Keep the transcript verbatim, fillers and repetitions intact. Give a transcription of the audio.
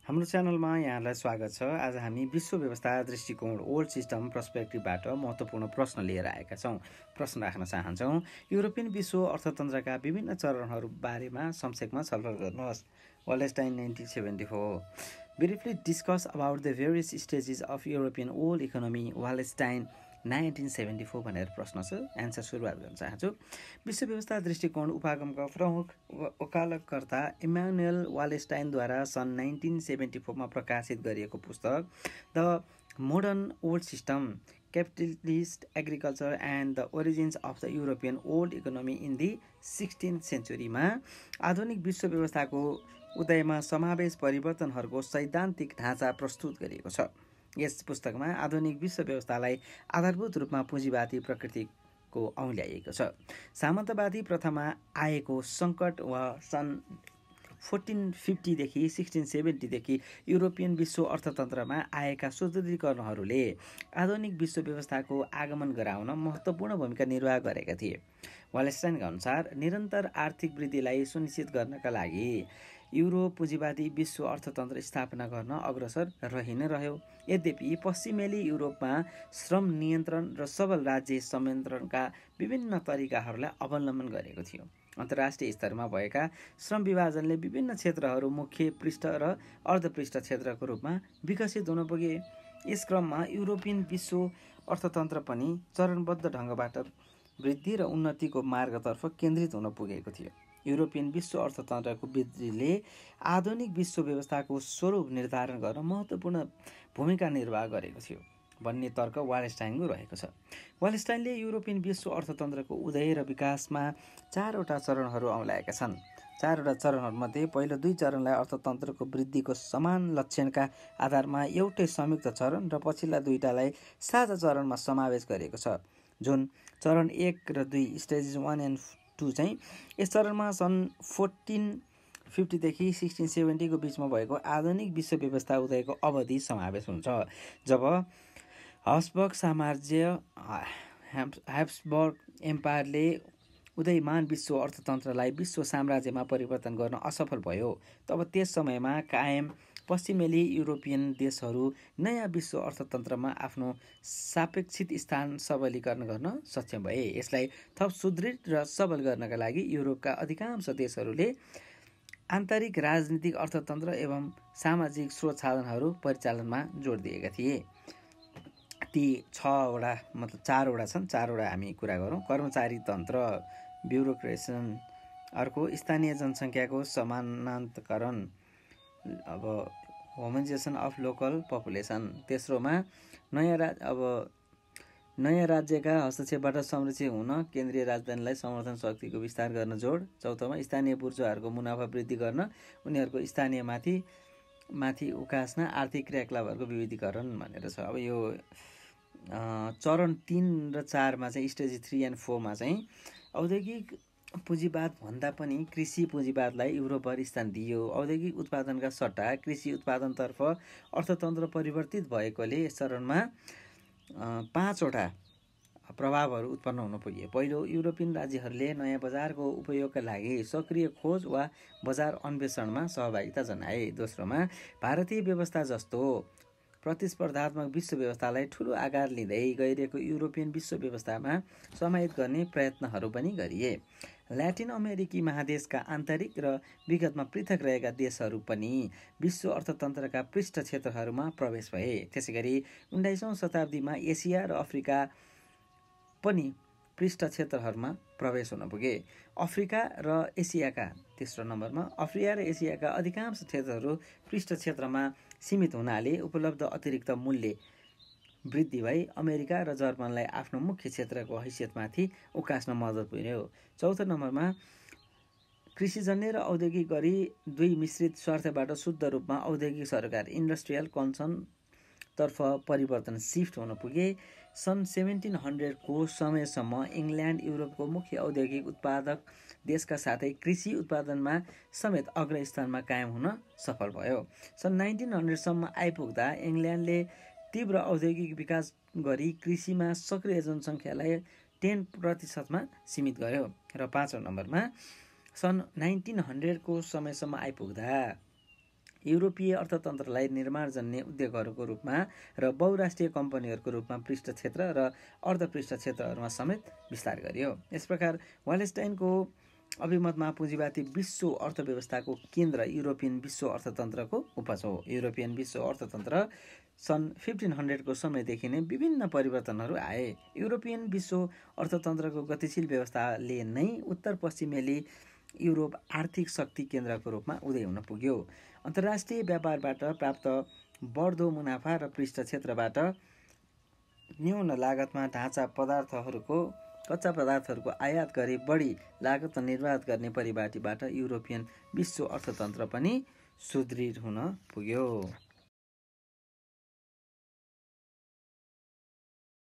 हाम्रो च्यानलमा यहाँलाई स्वागत छ। आज हामी विश्व व्यवस्था दृष्टिकोण ओल्ड सिस्टम पर्सपेक्टिभबाट महत्त्वपूर्ण प्रश्न लिएर आएका छौँ। प्रश्न राख्न चाहन्छौँ, युरोपियन विश्व अर्थतन्त्रका विभिन्न चरणहरू बारेमा संक्षेपमा छलफल गर्नुहोस्। Wallerstein nineteen seventy four briefly discuss about the various stages of European world economy Wallerstein nineteen seventy four भनेर प्रश्न छ। एन्सर सुरुवात गर्न चाहन्छु। विश्व व्यवस्था दृष्टिकोण उपागमका प्रमुख वकालतकर्ता इमानुएल वालरस्टाइनद्वारा सन् नाइन्टिन सेभेन्टी फोरमा प्रकाशित गरिएको पुस्तक the modern world system capitalist agriculture and the origins of the European world economy in the sixteenth सेन्चुरीमा आधुनिक विश्व व्यवस्थाको उदयमा समावेश परिवर्तनहरूको सैद्धान्तिक ढाँचा प्रस्तुत गरिएको छ। यस पुस्तकमा आधुनिक विश्व व्यवस्थालाई आधारभूत रूपमा पुँजीवादी प्रकृतिको औँल्याइएको छ। सामन्तवादी प्रथामा आएको सङ्कट वा सन् फोर्टिन फिफ्टीदेखि सिक्सटिन सेभेन्टीदेखि युरोपियन विश्व अर्थतन्त्रमा आएका सुदृढीकरणहरूले आधुनिक विश्व व्यवस्थाको आगमन गराउन महत्त्वपूर्ण भूमिका निर्वाह गरेका थिए। वालरस्टाइनका अनुसार निरन्तर आर्थिक वृद्धिलाई सुनिश्चित गर्नका लागि युरो पुँजीवादी विश्व अर्थतन्त्र स्थापना गर्न अग्रसर रहि नै रह्यो। यद्यपि पश्चिमेली युरोपमा श्रम नियन्त्रण र सबल राज्य संयन्त्रणका विभिन्न तरिकाहरूलाई अवलम्बन गरेको थियो। अन्तर्राष्ट्रिय स्तरमा भएका श्रम विभाजनले विभिन्न क्षेत्रहरू मुख्य पृष्ठ र अर्धपृष्ठ क्षेत्रको रूपमा विकसित हुन पुगे। यस क्रममा युरोपियन विश्व अर्थतन्त्र पनि चरणबद्ध ढङ्गबाट वृद्धि र उन्नतिको मार्गतर्फ केन्द्रित हुन पुगेको थियो। युरोपियन विश्व अर्थतन्त्रको वृद्धिले आधुनिक विश्व व्यवस्थाको स्वरूप निर्धारण गर्न महत्त्वपूर्ण भूमिका निर्वाह गरेको थियो भन्ने तर्क वालरस्टाइनको रहेको छ। वालरस्टाइनले युरोपियन विश्व अर्थतन्त्रको उदय र विकासमा चारवटा चरणहरू औँल्याएका छन्। चारवटा चरणहरूमध्ये पहिलो दुई चरणलाई अर्थतन्त्रको वृद्धिको समान लक्षणका आधारमा एउटै संयुक्त चरण र पछिल्ला दुईटालाई साझा चरणमा समावेश गरेको छ, जुन चरण एक र दुई स्टेजेस वान एन्ड टू चाहिँ यस चरणमा सन् फोर्टिन फिफ्टीदेखि सिक्सटिन सेभेन्टीको बिचमा भएको आधुनिक विश्व व्यवस्था उदयको अवधि समावेश हुन्छ, जब हब्सबर्ग साम्राज्य हब्सबर्ग एम्पायरले उदयमान विश्व अर्थतन्त्रलाई विश्व साम्राज्यमा परिवर्तन गर्न असफल भयो। तब त्यस समयमा कायम पश्चिमेली युरोपियन देशहरू नयाँ विश्व अर्थतन्त्रमा आफ्नो सापेक्षित स्थान सबलीकरण गर्न सक्षम भए। यसलाई थप सुदृढ र सबल गर्नका लागि युरोपका अधिकांश देशहरूले आन्तरिक राजनीतिक अर्थतन्त्र एवं सामाजिक स्रोत साधनहरू परिचालनमा जोड दिएका थिए। ती छवटा मतलब चारवटा छन्। चारवटा हामी कुरा गरौँ। कर्मचारी तन्त्र, ब्युरोक्रेसन, अर्को स्थानीय जनसङ्ख्याको समानान्तकरण, अब होमोजेसन अफ लोकल पपुलेसन, तेस्रोमा नयाँ राज अब नयाँ राज्यका हस्तक्षेपबाट संरक्षित हुन केन्द्रीय राजधानीलाई समर्थन शक्तिको विस्तार गर्न जोड, चौथोमा स्थानीय बुर्जुवाहरूको मुनाफा वृद्धि गर्न उनीहरूको स्थानीयमाथि माथि उकास्न आर्थिक क्रियाकलापहरूको विविधीकरण भनेर छ। अब यो चरण तिन र चारमा चाहिँ स्टेज थ्री एन्ड फोरमा चाहिँ औद्योगिक पुँजीवाद भन्दा पनि कृषि पुँजीवादलाई युरोपभर स्थान दिइयो। औद्योगिक उत्पादनका सट्टा कृषि उत्पादनतर्फ अर्थतन्त्र परिवर्तित भएकोले यस चरणमा पाँचवटा प्रभावहरू उत्पन्न हुन पुगे। पहिलो, युरोपियन राज्यहरूले नयाँ बजारको उपयोगका लागि सक्रिय खोज वा बजार अन्वेषणमा सहभागिता जनाए। दोस्रोमा, भारतीय व्यवस्था जस्तो प्रतिस्पर्धात्मक विश्व व्यवस्थालाई ठुलो आकार लिँदै गइरहेको युरोपियन विश्व व्यवस्थामा समाहित गर्ने प्रयत्नहरू पनि गरिए। ल्याटिन अमेरिकी महादेशका आन्तरिक र विगतमा पृथक रहेका देशहरू पनि विश्व अर्थतन्त्रका पृष्ठ क्षेत्रहरूमा प्रवेश भए। त्यसैगरी उन्नाइसौँ शताब्दीमा एसिया र अफ्रिका पनि पृष्ठ क्षेत्रहरूमा प्रवेश हुन पुगे। अफ्रिका र एसियाका तेस्रो नम्बरमा अफ्रिका र एसियाका अधिकांश क्षेत्रहरू पृष्ठ क्षेत्रमा सीमित हुनाले उपलब्ध अतिरिक्त मूल्य वृद्धि भई अमेरिका र जर्मनलाई आफ्नो मुख्य क्षेत्रको हैसियतमाथि उकास्न मद्दत पुर्यायो। चौथो नम्बरमा कृषिजन्य र औद्योगिक गरी दुई मिश्रित स्वार्थबाट शुद्ध रूपमा औद्योगिक सरकार इन्डस्ट्रियल कन्सर्नतर्फ परिवर्तन सिफ्ट हुन पुगे। सन् सेभेन्टिन हन्ड्रेडको समयसम्म इङ्ल्यान्ड युरोपको मुख्य औद्योगिक उत्पादक देशका साथै कृषि उत्पादनमा समेत अग्रस्थानमा कायम हुन सफल भयो। सन् नाइन्टिन हन्ड्रेडसम्म आइपुग्दा इङ्ल्यान्डले तीव्र औद्योगिक विकास गरी कृषिमा सक्रिय जनसङ्ख्यालाई टेन प्रतिशतमा सीमित गर्यो। र पाँचौँ नम्बरमा सन् नाइन्टिन हन्ड्रेडको समयसम्म आइपुग्दा युरोपीय अर्थतन्त्रलाई निर्माणजन्य उद्योगहरूको रूपमा र बहुराष्ट्रिय कम्पनीहरूको रूपमा पृष्ठ क्षेत्र र अर्धपृष्ठ क्षेत्रहरूमा समेत विस्तार गरियो। यस प्रकार वालेस्टाइनको अभिमतमा पुँजीवादी विश्व अर्थव्यवस्थाको केन्द्र युरोपियन विश्व अर्थतन्त्रको उपज हो। युरोपियन विश्व अर्थतन्त्र सन् फिफ्टिन हन्ड्रेडको समयदेखि नै विभिन्न परिवर्तनहरू आए। युरोपियन विश्व अर्थतन्त्रको गतिशील व्यवस्थाले नै उत्तर पश्चिमेली युरोप आर्थिक शक्ति केन्द्रको रूपमा उदय हुन पुग्यो। अन्तर्राष्ट्रिय व्यापारबाट प्राप्त बढ्दो मुनाफा र पृष्ठ क्षेत्रबाट न्यून लागतमा ढाँचा पदार्थहरूको कच्चा पदार्थहरूको आयात गरी बढी लागतमा निर्वात गर्ने परिपाटीबाट युरोपियन विश्व अर्थतन्त्र पनि सुदृढ हुन पुग्यो।